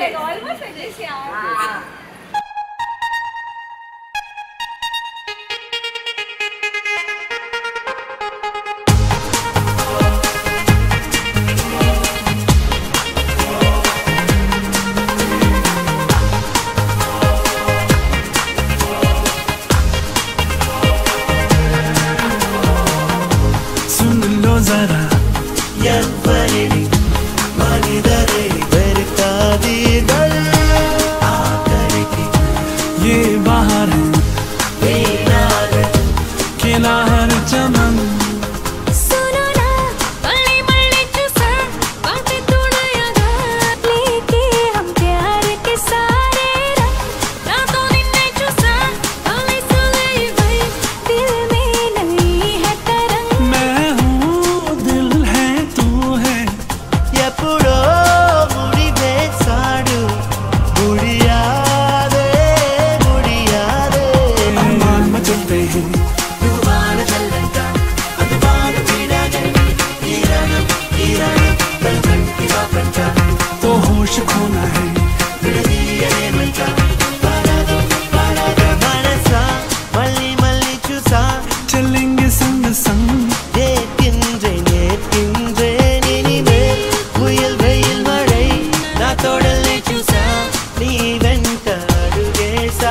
almost like this, yeah. जरा यवरिनी मनिदरे बरकादी दल आकरकी ये बाहर बेनार किनार चमन सुनो ना मल्ली मल्ली चुसा बातें तोड़ायागा लेके हम प्यार के सारे रंग रातों दिन में चुसा हमें सुले भाई दिल में नहीं है तरंग मैं हूँ दिल है तू है ये पुरो मुड़ी बेसाडू बुढ़िया दे अरमान मचलते हैं दुबारा चलता अदबार पीड़ा गई ईरान बलकन की बापंचा तो होश खोना है विड़दी ये मंचा पारा दो मनसा मल्ली मल्ली चुसा चलेंगे संग संग नेतिंजे नी में मुयल भयल मड़ै ना तोड़ले चुसा नी वेंट अडुगेसा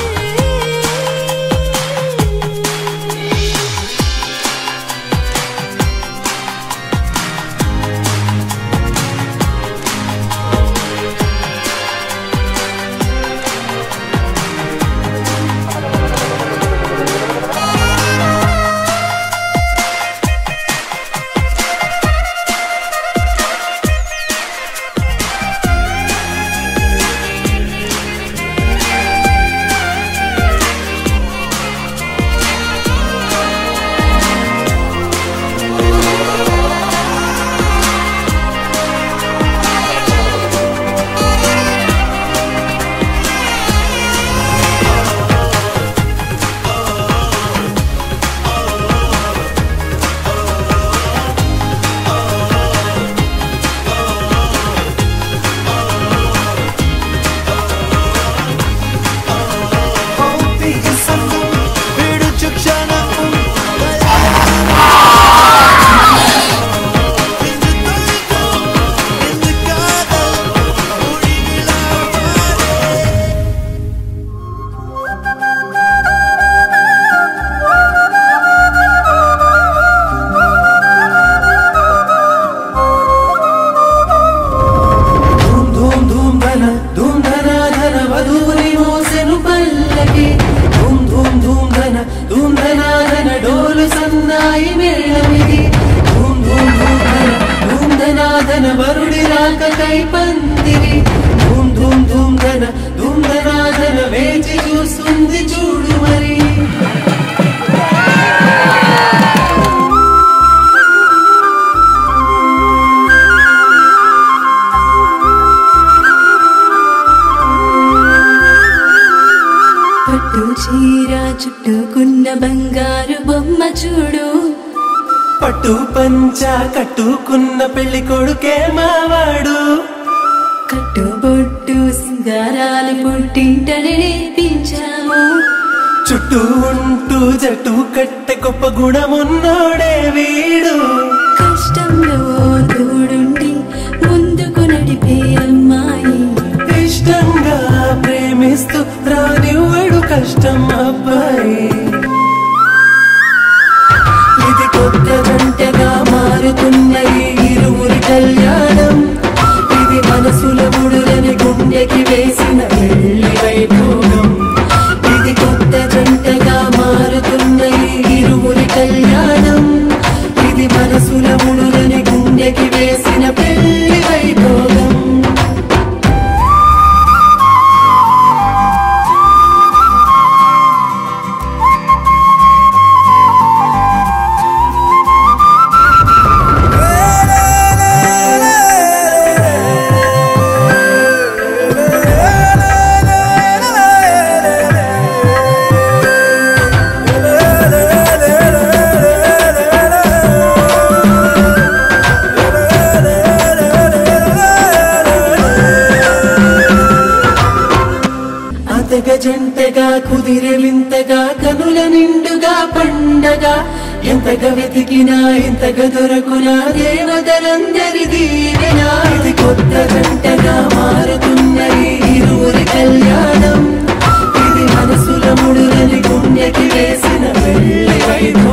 చుట్టుకున్న బంగారు బొమ్మ చూడు పట్టు పంచా కట్టుకున్న పెళ్లి కొడుకే మావాడు కట్టుబొట్టు సింగారాలు పుట్టింటనే నేర్పించాము చుట్టూ ఉంటూ జట్టు కట్టె గొప్ప గుణమున్నోడే వీడు కష్టంలో తోడుండి ముందుకు నడిపే అమ్మాయి ఇష్టంగా ప్రేమిస్తూ రానివ్వడు కష్టం అబ్బాయి ఇది కొత్త జంటగా మారుతున్న ఈ ఇరువురి కళ్యాణం ఇది మనసుల ముడులని గుండెకి వేసిన పెళ్లి వైభోగం ఇది కొత్త జంటగా మారుతున్న ఈ ఇరువురి కళ్యాణం ఇది మనసుల ముడులని గుండెకి వేసిన పెళ్లి వైభోగం చల్లగా కనుల నిండుగా పండగ ఎంతగా వెతికినా ఎంతగా దొరకునా దేవతలందరి దీవెన ఇది కొత్త గంటగా మారుతున్న ఈ ఇరువురి కళ్యాణం ఇది మనసుల ముడులని గుండెకి వేసిన వెళ్ళి